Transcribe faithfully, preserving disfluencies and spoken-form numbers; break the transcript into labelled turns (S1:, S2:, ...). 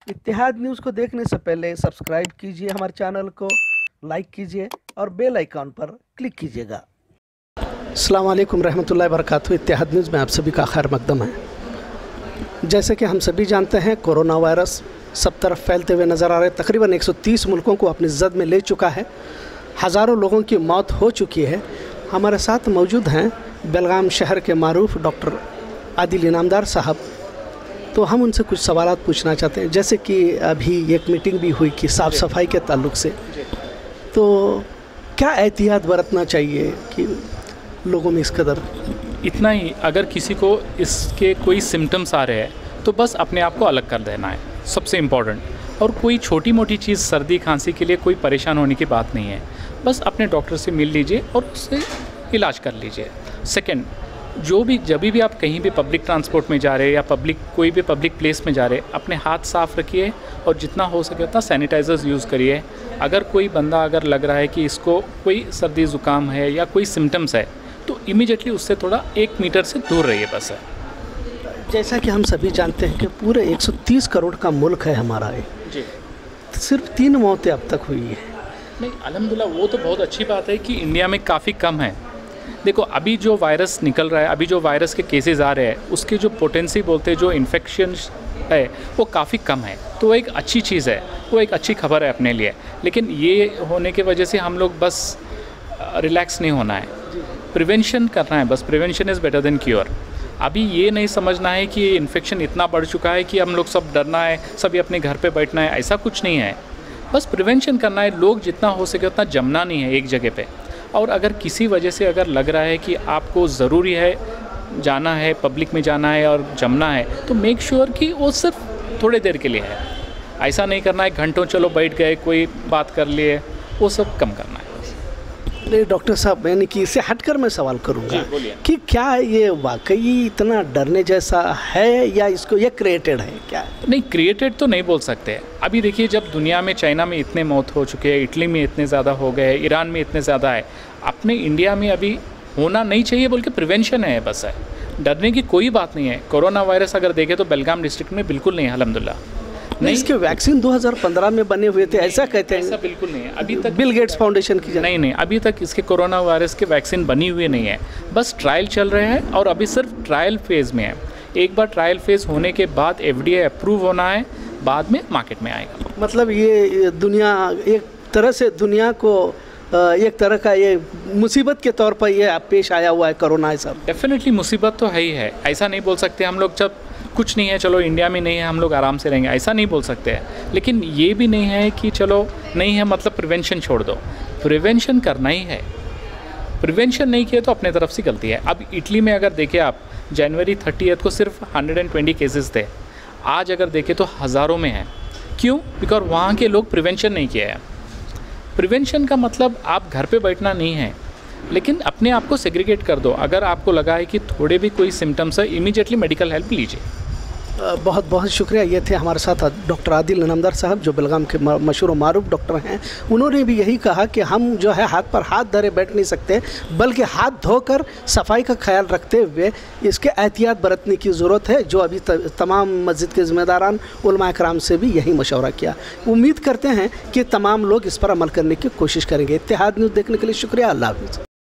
S1: इत्तेहाद news को देखने से पहले सब्सक्राइब कीजिए हमारे चैनल को, लाइक कीजिए और बेल आइकॉन पर क्लिक कीजिएगा। अस्सलाम वालेकुम रहमतुल्लाहि व बरकातहू। इत्तेहाद न्यूज़ में आप सभी का खैर मकदम है। जैसे कि हम सभी जानते हैं, कोरोना वायरस सब तरफ फैलते हुए नज़र आ रहे हैं। तकरीबन एक सौ तीस मुल्कों को अपनी जद में ले चुका है। हज़ारों लोगों की मौत हो चुकी है। हमारे साथ मौजूद हैं बेलगाम शहर के मारूफ डॉक्टर आदिल इनामदार साहब। तो हम उनसे कुछ सवालात पूछना चाहते हैं। जैसे कि अभी एक मीटिंग भी हुई कि साफ़ सफाई के ताल्लुक़ से, तो क्या एहतियात बरतना चाहिए कि लोगों में इस कदर?
S2: इतना ही, अगर किसी को इसके कोई सिम्टम्स आ रहे हैं तो बस अपने आप को अलग कर देना है, सबसे इम्पॉर्टेंट। और कोई छोटी मोटी चीज़ सर्दी खांसी के लिए कोई परेशान होने की बात नहीं है। बस अपने डॉक्टर से मिल लीजिए और उससे इलाज कर लीजिए। सेकंड, जो भी जब भी आप कहीं भी पब्लिक ट्रांसपोर्ट में जा रहे हैं या पब्लिक कोई भी पब्लिक प्लेस में जा रहे हैं, अपने हाथ साफ़ रखिए और जितना हो सके उतना सैनिटाइज़र्स यूज़ करिए। अगर कोई बंदा अगर लग रहा है कि इसको कोई सर्दी ज़ुकाम है या कोई सिम्टम्स है तो इमीडिएटली उससे थोड़ा एक मीटर से दूर रहिए बस है।
S1: जैसा कि हम सभी जानते हैं कि पूरे एक सौ तीस करोड़ का मुल्क है हमारा ये
S2: जी,
S1: सिर्फ तीन मौतें अब तक हुई है।
S2: नहीं, अल्हम्दुलिल्लाह, वो तो बहुत अच्छी बात है कि इंडिया में काफ़ी कम है। देखो, अभी जो वायरस निकल रहा है, अभी जो वायरस के केसेस आ रहे हैं, उसकी जो पोटेंसी बोलते हैं, जो इन्फेक्शन है वो काफ़ी कम है। तो वो एक अच्छी चीज़ है, वो एक अच्छी खबर है अपने लिए। लेकिन ये होने की वजह से हम लोग बस रिलैक्स नहीं होना है, प्रिवेंशन करना है। बस prevention is better than cure. अभी ये नहीं समझना है कि ये इन्फेक्शन इतना बढ़ चुका है कि हम लोग सब डरना है, सभी अपने घर पे बैठना है, ऐसा कुछ नहीं है। बस प्रिवेंशन करना है। लोग जितना हो सके उतना जमना नहीं है एक जगह पे। और अगर किसी वजह से अगर लग रहा है कि आपको ज़रूरी है जाना है, पब्लिक में जाना है और जमना है, तो मेक श्योर कि वो सिर्फ थोड़े देर के लिए है। ऐसा नहीं करना है घंटों चलो बैठ गए, कोई बात कर लिए, वो सब कम करना है।
S1: नहीं डॉक्टर साहब, यानी कि इससे हटकर मैं सवाल करूंगा कि क्या ये वाकई इतना डरने जैसा है या इसको ये क्रिएटेड है? क्या
S2: नहीं, क्रिएटेड तो नहीं बोल सकते। अभी देखिए, जब दुनिया में चाइना में इतने मौत हो चुके हैं, इटली में इतने ज़्यादा हो गए, ईरान में इतने ज़्यादा है, अपने इंडिया में अभी होना नहीं चाहिए बोल के प्रिवेंशन है, बस है। डरने की कोई बात नहीं है। कोरोना वायरस अगर देखें तो बेलगाम डिस्ट्रिक्ट में बिल्कुल नहीं है, अल्हम्दुलिल्लाह।
S1: नहीं, इसके वैक्सीन दो हज़ार पंद्रह में बने हुए थे, ऐसा कहते हैं।
S2: ऐसा बिल्कुल नहीं है। अभी तक
S1: बिल गेट्स फाउंडेशन की
S2: नहीं नहीं अभी तक इसके कोरोना वायरस के वैक्सीन बनी हुई नहीं है। बस ट्रायल चल रहे हैं और अभी सिर्फ ट्रायल फेज़ में है। एक बार ट्रायल फेज़ होने के बाद एफडीए अप्रूव होना है, बाद में मार्केट में आएगा।
S1: मतलब ये दुनिया एक तरह से दुनिया को एक तरह का ये मुसीबत के तौर पर ये पेश आया हुआ है कोरोना। है सब
S2: डेफिनेटली मुसीबत तो है ही है। ऐसा नहीं बोल सकते हम लोग जब कुछ नहीं है चलो इंडिया में नहीं है हम लोग आराम से रहेंगे, ऐसा नहीं बोल सकते हैं। लेकिन ये भी नहीं है कि चलो नहीं है मतलब प्रिवेंशन छोड़ दो। प्रिवेंशन करना ही है। प्रिवेंशन नहीं किया तो अपने तरफ से गलती है। अब इटली में अगर देखें आप, जनवरी थर्टियथ को सिर्फ एक सौ बीस केसेस थे, आज अगर देखें तो हज़ारों में है। क्यों? बिकॉज वहाँ के लोग प्रिवेंशन नहीं किया है। प्रिवेंशन का मतलब आप घर पे बैठना नहीं है, लेकिन अपने आप को सेग्रीगेट कर दो। अगर आपको लगा है कि थोड़े भी कोई सिम्टम्स है, इमीडिएटली मेडिकल हेल्प लीजिए।
S1: बहुत बहुत शुक्रिया। ये थे हमारे साथ डॉक्टर आदिल इनामदार साहब, जो बेलगाम के मशहूर और मारूफ डॉक्टर हैं। उन्होंने भी यही कहा कि हम जो है हाथ पर हाथ धरे बैठ नहीं सकते, बल्कि हाथ धोकर सफाई का ख्याल रखते हुए इसके एहतियात बरतने की ज़रूरत है, जो अभी तमाम मस्जिद के ज़िम्मेदारान उलमा कराम से भी यही मशवरा किया। उम्मीद करते हैं कि तमाम लोग इस पर अमल करने की कोशिश करेंगे। इत्तेहाद न्यूज़ देखने के लिए शुक्रिया। अल्लाह हाफ़िज़।